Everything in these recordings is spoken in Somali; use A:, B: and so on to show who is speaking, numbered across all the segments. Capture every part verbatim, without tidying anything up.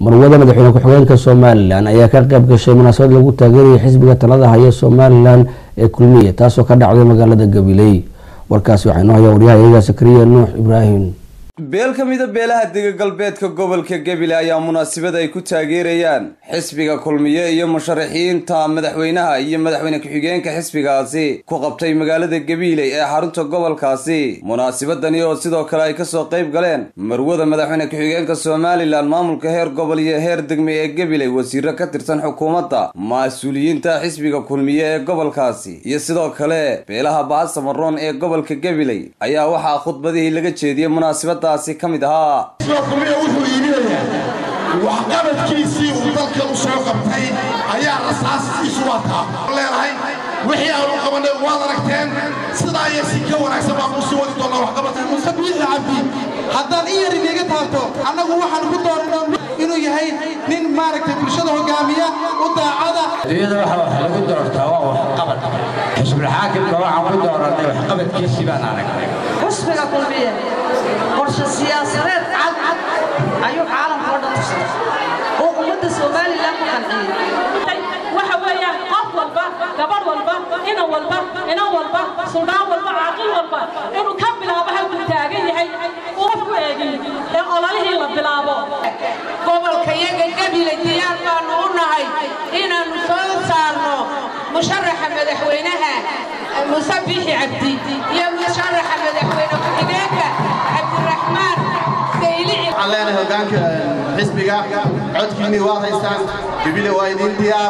A: marwada madaxweyne ku-xigeenka Soomaaliland ayaa ka qayb gashay munaasabad lagu taageeray xisbiga talada haya Soomaaliland ee kulmiye taasoo ka dhacday magaalada Gabiley. warkaasi waxaa inoo haya wariyaha Sakariya Nuux Ibraahim.
B: beel kamida beelaha dega galbeedka gobolka Gabiley ayaa munaasabad ay ku taageerayaan xisbiga kulmiye iyo musharaxiinta madaxweynaha iyo madaxweyne ku-xigeenka xisbigaasi ku qabtay magaalada Gabiley ee xarunta gobolkaasi. munaasabadani oo sidoo kale ay ka soo qayb galeen marwada madaxweyne ku-xigeenka Soomaaliland, maamulka heer gobol iyo heer degme ee Gabiley, wasiirro ka tirsan xukuumadda, mas'uuliyiinta xisbiga kulmiye ee gobolkaasi iyo sidoo kale beelaha Baasa Maroon ee gobolka Gabiley ayaa waxa khudbadii laga jeediyay munaasabad taasi kamid ahaa.
C: kulmiye wuxuu iibinayaa waxqabadkiisii uu dalka u soo qabtay ayaa asaaskiisu wataa leeyahay wixii aan u qabanay waad aragteen sidaa ay si ka wanaagsan baan u soo wadi doonaa waxqabadka musabiix cabdi haddaan iyar inaga taabto annagu waxaan ku dooranaa inuu yahay nin maaragtay bulshada hogaamiya u daacada
D: iyada waxa wax lagu doortaa waa waxqabad xisbiga xaakimka waxaan ku dooranay waxqabadkiisii baan aragnay
E: xisbiga kulmiye qorshe siyaasadeed cad cad ayuu caalamka oo dhan tusay oo ummadda Soomaaliland ku qanciyay waxa weeyaan qof walba gabadh walba ina walba ina walba suudaan walba caaqil walba inuu ka bilaabo halkuu taagan yahay uu ku eegin ee ololihii la bilaabo.
F: gobolka iyaga Gabiley diyaar baan u nahay inaanu soo saarno musharaxa madaxweynaha musabiix cabdi iyo musharaxa madaxweyne ku-xigeenka cabdiraxmaan sayli
C: علينا هجانك حسبك عد كيني واحد إنسان قبيلة وايدين ديار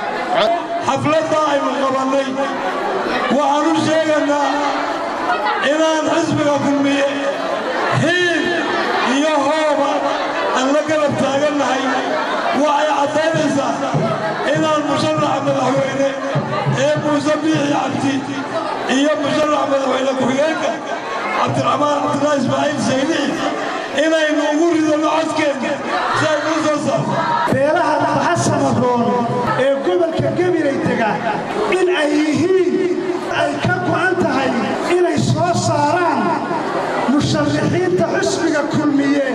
G: حفلة دائما قبلي وعنو شيئنا إذا حسبك كلمية هين يهوبا أن لقلب تاقلنا هاي وعي عطينيسا إذا المشرع مدحويني إيه مسبيح عبدي إيه مشرع مدحويني كوينك عبد الرحمن عبد الله إسماعيل سيدي إنا ينقول إذا العسكر سيكون
H: beelaha Baasa Maroon ee gobolka Gabiley taga in ay yihiin ay ka go'an tahay inay soo saaraan musharaxiinta xisbiga kulmiye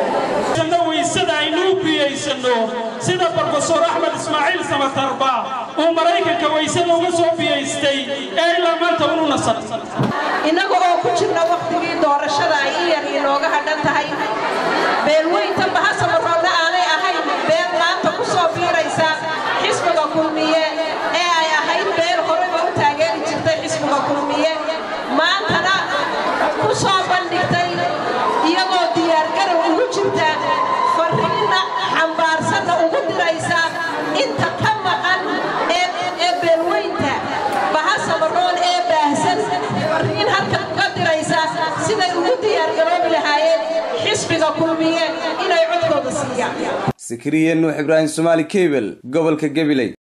G: sida aynu biyeysano sida Professor Ahmed Ismail Samatarba oo Mareykanka weysada uga soo biyeystay ee ilaa maanta uu nasar
E: inaga oo ku jirna waqtigii doorashada ay yar inooga hadhan tahay beelweynta Baasa Maroon aanay ahayn beel maanta ku soo biiraysa xisbiga kulmiye ee ay ahayd beel hore u taageeri jirtay xisbiga kulmiye maantana ku soo bandhigtay iyagoo diyaar garow ugu jirta farxiina xambaarsan ugu diraysa inta ka maqan ee ee beelweynta Baasa Maroon ee baahsan farxiin halka ka diraysa siday ugu diyaar garoobi lahaayeen xisbiga kulmiye inay codkooda siiyaan.
B: Sakariya Nuux Ibraahim, Somali Cable, gobolka Gabiley.